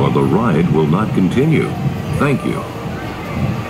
or the ride will not continue. Thank you.